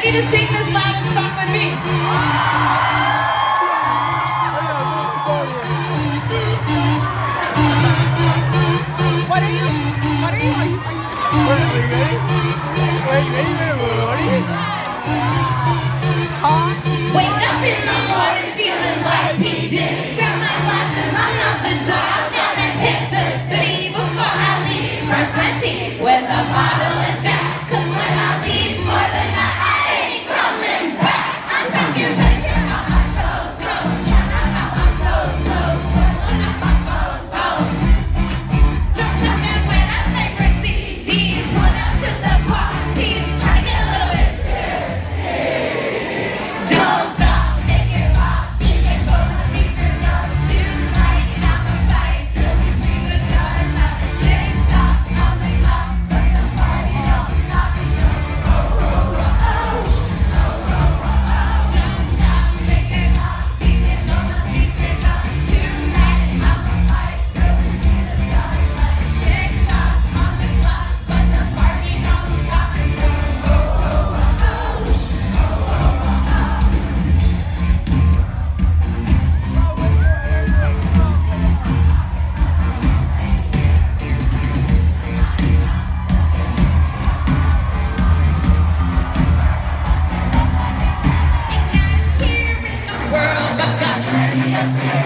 you to sing this loud as fuck with me. What are you? Wake up in the morning feeling like P. Diddy. Grab my glasses, I'm out the door. I'm gonna hit the city before I leave. Brush my teeth with a bottle of Jack. Cause when I leave for the night, I ain't coming back. I'm talking back here on my toes, toes. Trying out how my clothes, clothes. Pulling up my clothes, clothes. Drop top and when I play Mercedes. Pulling up to the parties. Trying to get a little bit. Don't stop, make it rock. DJ pull the speakers up tonight. I'ma fight till we see the sunlight. TiK ToK on the clock, but the party don't stop. Oh, oh, oh, oh. Don't stop, make it rock. DJ pull the speakers up tonight. I'ma fight till we see the sunlight. TiK ToK on the clock, but the party don't stop. Oh, oh, oh, oh. Ain't got a care in the world, but got